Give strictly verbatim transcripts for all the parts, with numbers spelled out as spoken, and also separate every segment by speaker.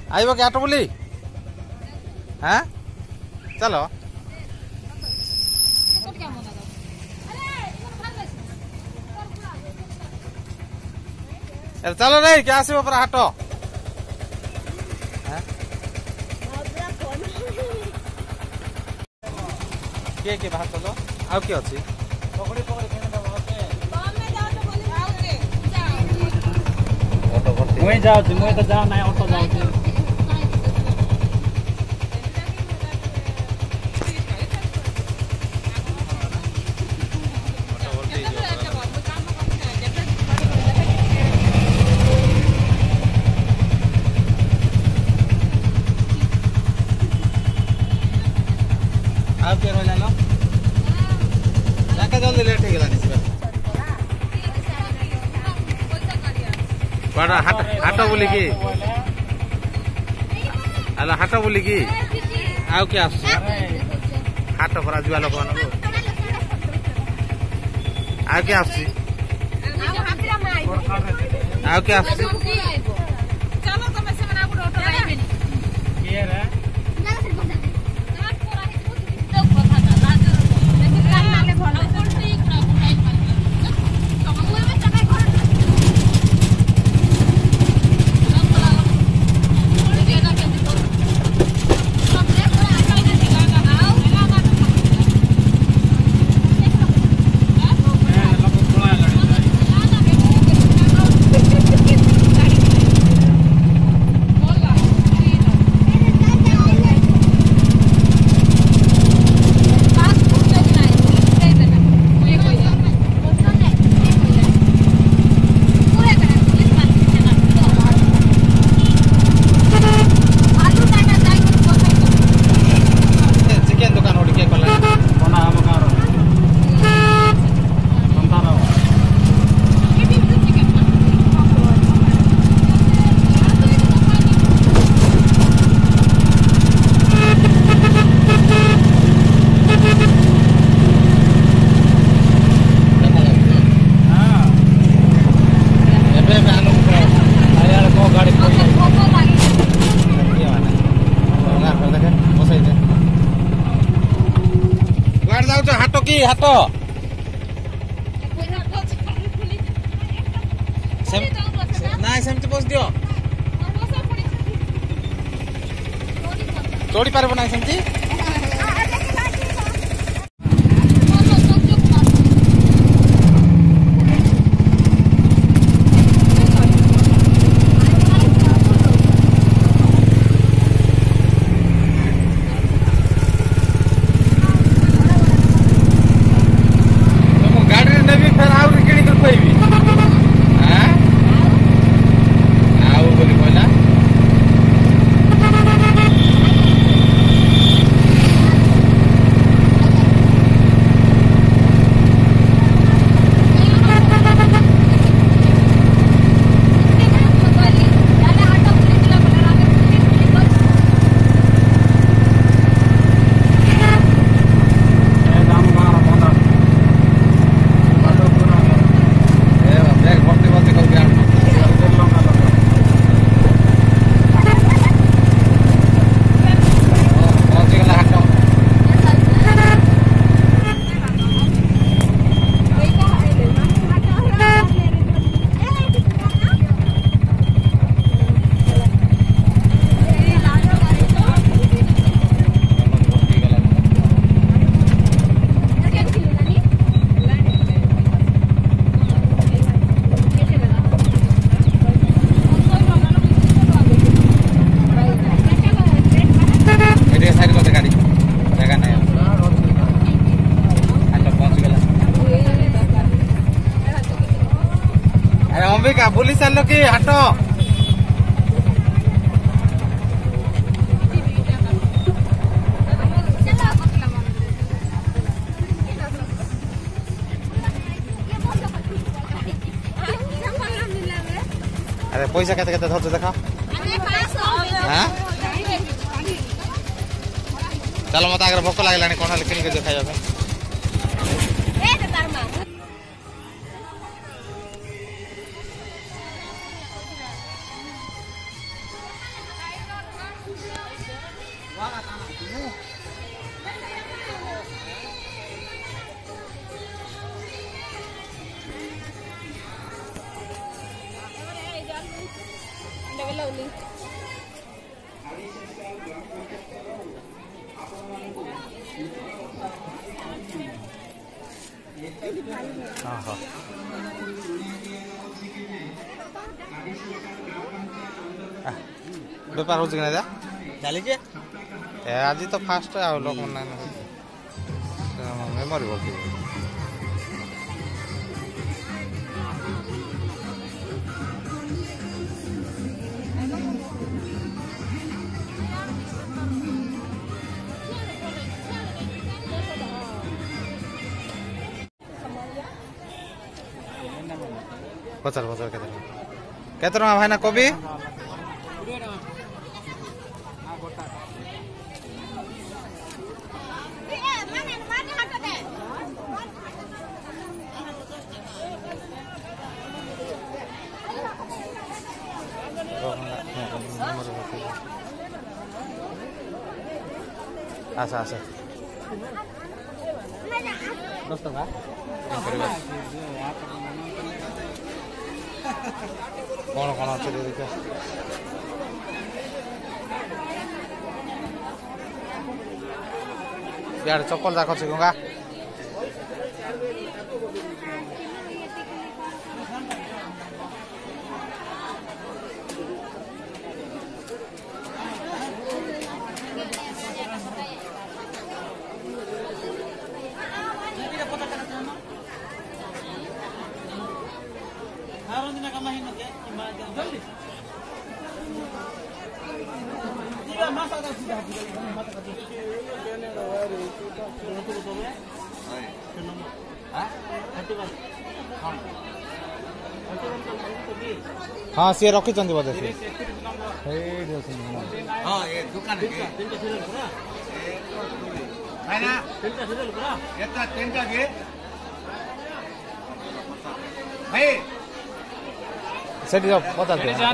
Speaker 1: आइब कि हाट बुली हाँ चलो चलो रे क्या आसो पूरा हाट किए किए बाहर चलो आउ किए अच्छी
Speaker 2: मुई जाऊँ मुई तो जाओ ना ऑटो जाऊँ
Speaker 1: आप क्या रोला लो जाके जल्दी लेट हो गलानी से बड़ा हाट हाट बोली की अला हाट बोली की आउ क्या हाट पर जुआ लोक मान आउ क्या आसी आउ क्या आसी
Speaker 3: चलो तुम से मना को ऑटो लाइबेनी
Speaker 2: के रे
Speaker 1: हाट नाई सेमती बस दियो चढ़ी पारब ना सेमती अंबिका बुली साल कि हाट अरे पैसा केते केते धरछ देखा हां चलो मत आगे भोक लागलानी कोन किन के खाइबा
Speaker 3: लवली
Speaker 1: हाँ हाँ बेपार हो ना चली आज तो फास्ट आ लोक मेमोरी बोलती पचार पचार के केते टका भाई ना कोबी आसा आसा दस टका कौन कौन अच्छे देखिए यार चप्पल जाक अच्छे गंगा हाँ सी रखी बोधे सी हाँ ये दुकान पचार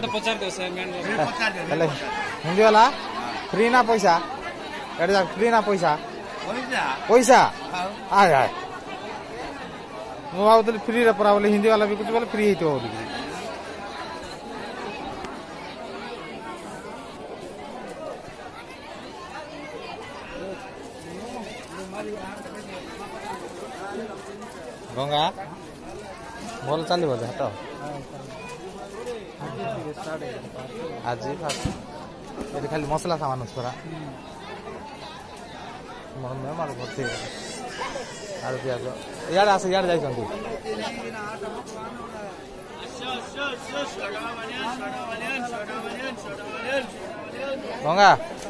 Speaker 1: हिंदी वाला फ्री ना पैसा फ्री ना पैसा पैसा आए आए मुझे फ्री पड़ा बोले हिंदी वाला भी कुछ बोले फ्री ही तो गंगा भल चलो हाट आज ये खाली मसला सामान पूरा मेहमान भर्ती आलू प्याज इे आस इे जा गंगा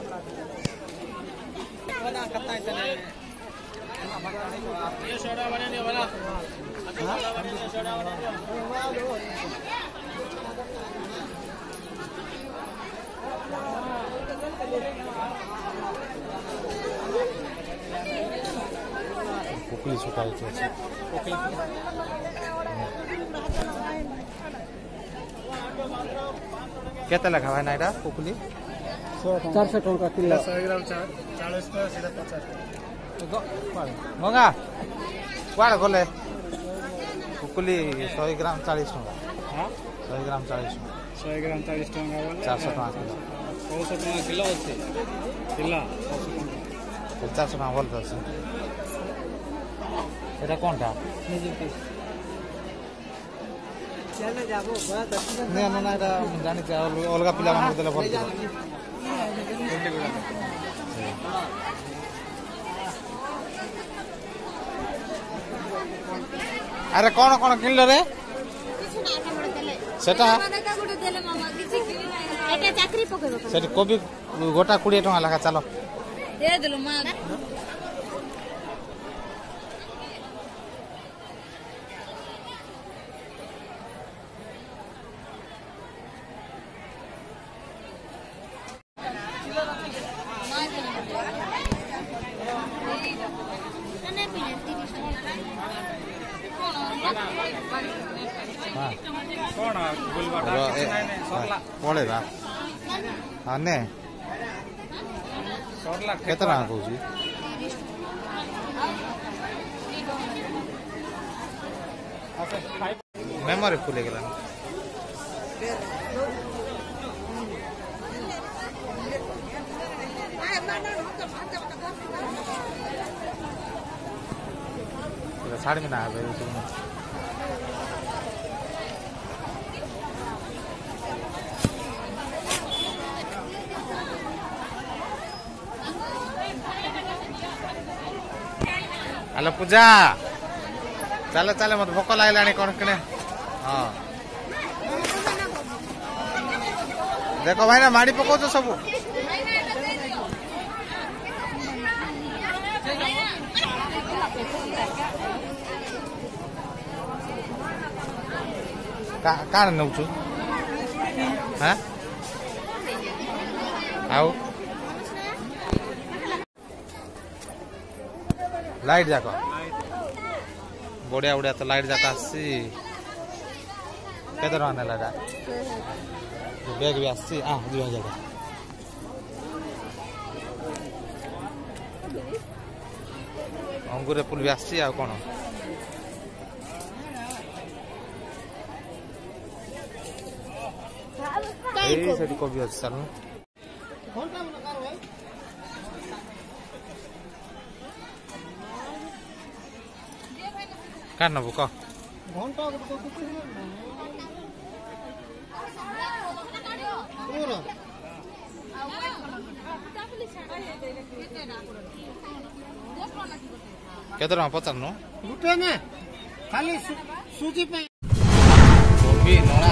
Speaker 1: पुकली सुखाई केते लेखा भाई ना एटा पुकली
Speaker 2: चार सौ टका किलो
Speaker 1: सौ ग्राम चालीस पचास गंगा कुआड़े गले पुकली सौ ग्राम चालीस टका सौ ग्राम चालीस
Speaker 2: सौ ग्राम चालीस टका
Speaker 1: चार सौ टका किलो
Speaker 2: छः सौ टका किलो अच्छे किला
Speaker 1: चार सौ टका भल तो अच्छे এটা কোনটা না না এটা জানি অলগা পিলা মানুষ দেলে ভল আরে কোন কোন কিনল রে সেটা সেটা কোবি গোটা কোড়িয়ে টাকা লেখা চালো
Speaker 3: দিয়ে দিল মা
Speaker 1: पड़ेगा हाँ ने केते टका कहूँ मेमोरी फुल गला छाड़ में ना है भाई हेलो पूजा चलो चलो मत भोक लगे कौन कि हाँ देखो भाई ना माड़ी पकाच सब कहाँ नौ हाँ आओ लाइट जाक बढ़िया बढ़िया तो लाइट जाक आसी केते टका नेला बैग भी आसी आ दुई हजार अंगूर फुल भी आसी आ कौन से कोबी अच्छे साल क्या नबू कह केते टका पचार नु
Speaker 4: रुपये ना खाली सूजी पे
Speaker 1: कोबी नौ